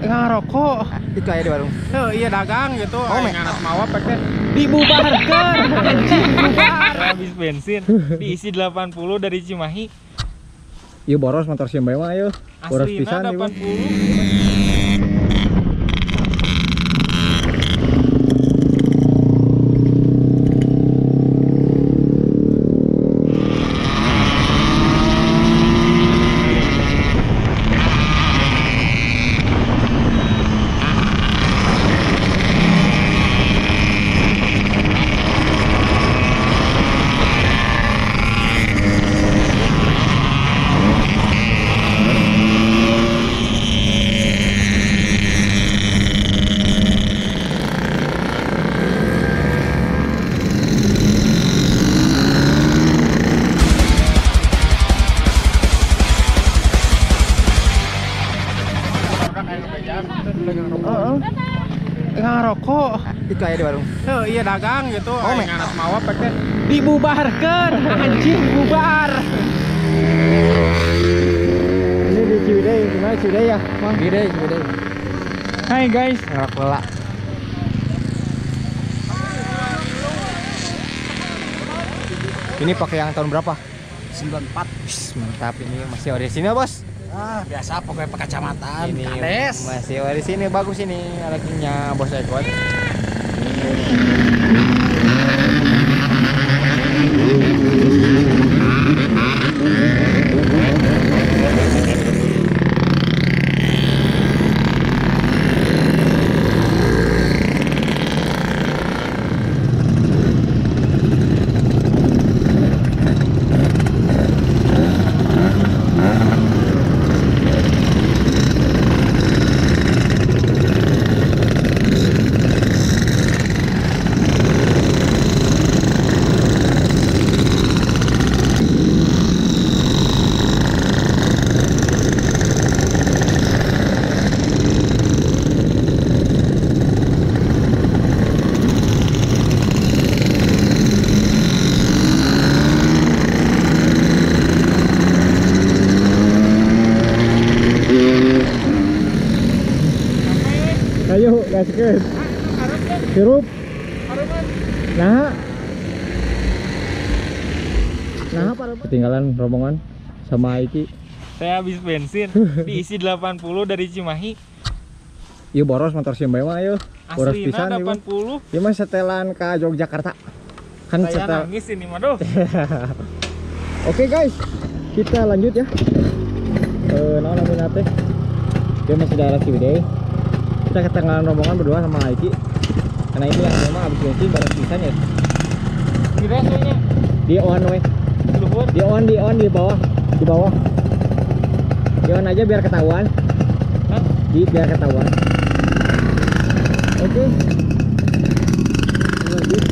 ngarokok itu aja di warung. iya dagang gitu nganas mawa pakai Dibubarkan anjing, bubar. habis bensin diisi 80 dari Cimahi Ieu boros motor si Mbak mah ayo. Boros pisan aslina ieu. 80 ngarokok Itu aja di warung. iya dagang gitu nganas mawa pakai Dibubarkan anjing, bubar. Ini di Ciwidey, gimana Ciwidey ya? Mang. Ciwidey. hai guys Ngerak lela. Ini pakai yang tahun berapa? 94. Mantap, ini masih ori sini ya, Bos. Biasa pokoknya pakai kacamata. Ini Kades. masih ori sini, bagus ini lakinya Bos Ekot. Ayo, gaskeun. Sirup. Nah. Ketinggalan rombongan sama Iki. saya habis bensin diisi 80 dari Cimahi Ieu boros motor si Mbak mah ayo. Boros aslina pisan ieu. 80 Ieu mah setelan ka Yogyakarta. Kan saya setel. nangis ini mah doh Oke guys, kita lanjut ya. Nah namanya teh. Dia masih daerah Ciwidey. Kita ketinggalan rombongan berdua sama Iki. Karena ini yang memang habis bensin boros pisan ya. di resonya Di on we. luhur Di on di bawah. Di bawah. Di on aja biar ketahuan. Hah? Biar ketahuan. Oke. Lanjut.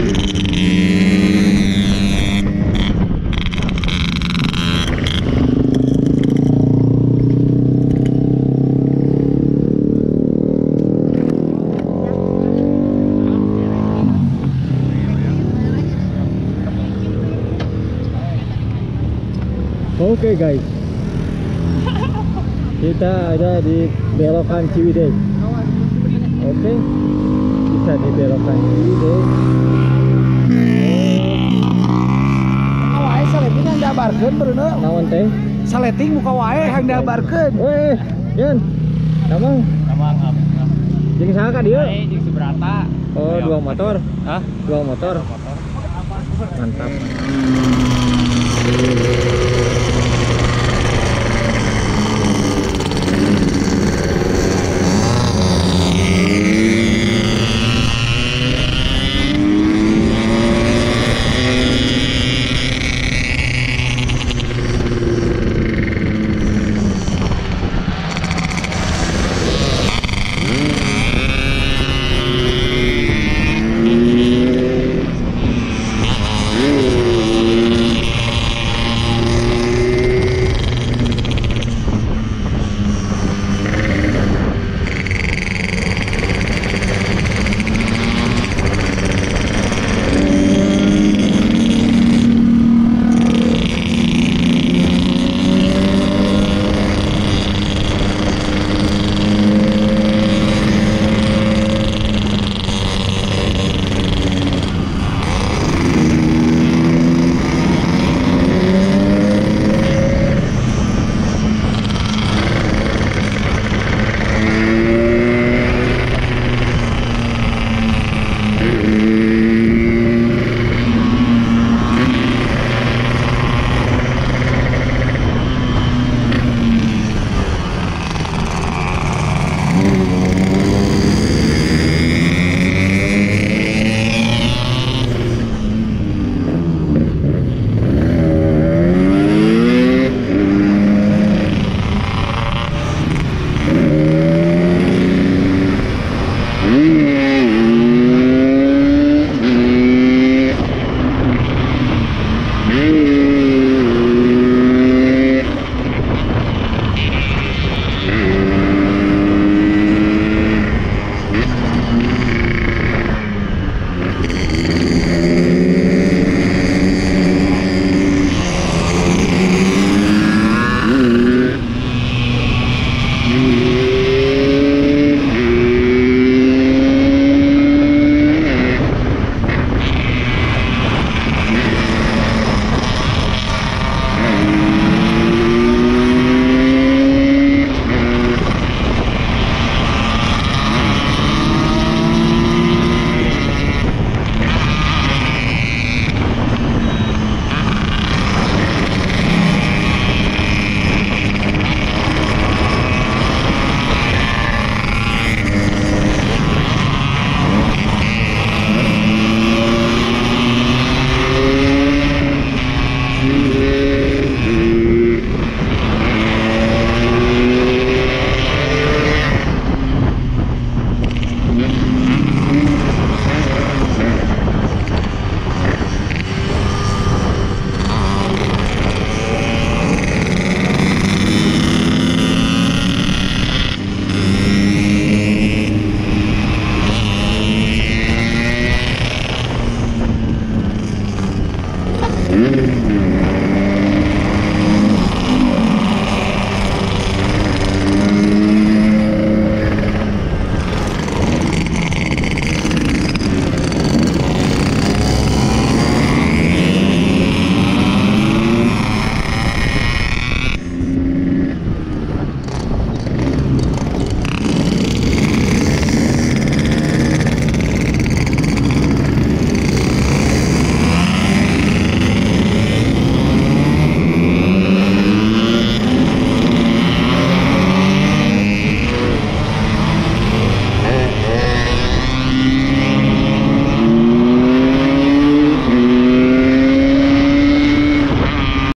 Oke guys, kita ada di belokan Ciwidey. Oke, kita di belokan Ciwidey. Wae saleting yang diabarkeun bener. Naon teh? Saleting muka wae yang diabarkeun. Weh, Yan, Tamang, jeung saha ka dieu? Jeung seberata. Oh, dua motor. Hah? Dua motor. Mantap.